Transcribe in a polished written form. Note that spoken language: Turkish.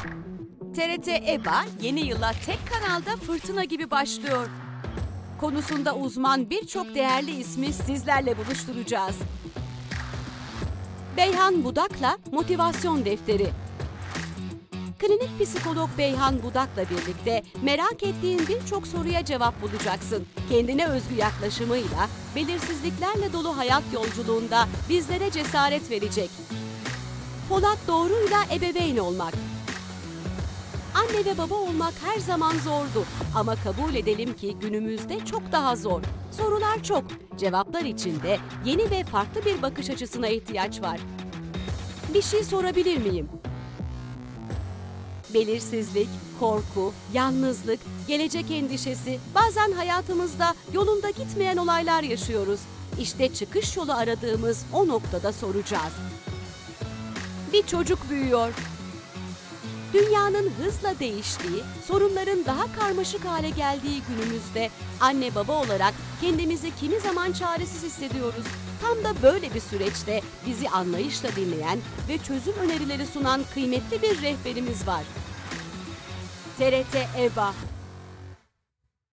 TRT EBA yeni yıla tek kanalda fırtına gibi başlıyor. Konusunda uzman birçok değerli ismi sizlerle buluşturacağız. Beyhan Budak'la Motivasyon Defteri. Klinik psikolog Beyhan Budak'la birlikte merak ettiğin birçok soruya cevap bulacaksın. Kendine özgü yaklaşımıyla, belirsizliklerle dolu hayat yolculuğunda bizlere cesaret verecek. Polat Doğru'yla ebeveyn olmak. Anne ve baba olmak her zaman zordu ama kabul edelim ki günümüzde çok daha zor. Sorular çok, cevaplar için de yeni ve farklı bir bakış açısına ihtiyaç var. Bir şey sorabilir miyim? Belirsizlik, korku, yalnızlık, gelecek endişesi, bazen hayatımızda yolunda gitmeyen olaylar yaşıyoruz. İşte çıkış yolu aradığımız o noktada soracağız. Bir çocuk büyüyor. Dünyanın hızla değiştiği, sorunların daha karmaşık hale geldiği günümüzde anne baba olarak kendimizi kimi zaman çaresiz hissediyoruz. Tam da böyle bir süreçte bizi anlayışla dinleyen ve çözüm önerileri sunan kıymetli bir rehberimiz var. TRT EBA